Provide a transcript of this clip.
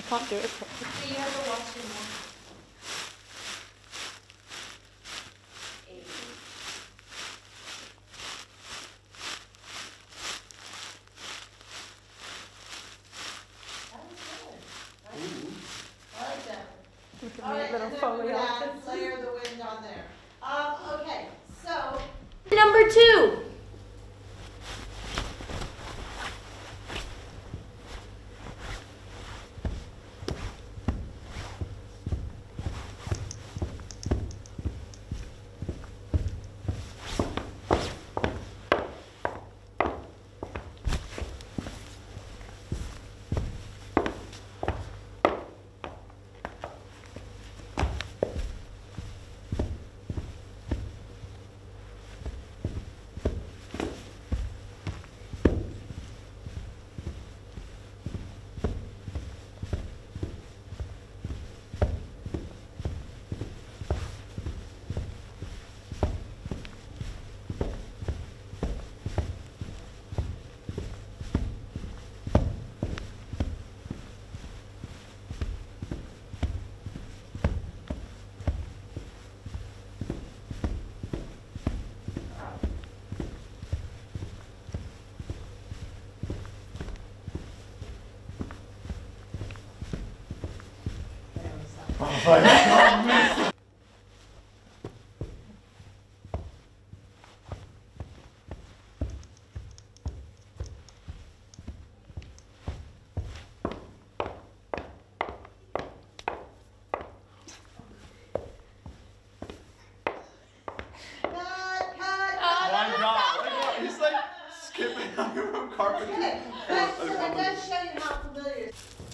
can't do it properly. So you have to watch him more. 80. That was good. I like that. Give All me right, a little and then Foley we after. add Slayer of the Wind on there. Okay, so Number 2. Oh my God. My God, he's like skipping out from carpet. okay, but so that does show you how familiar.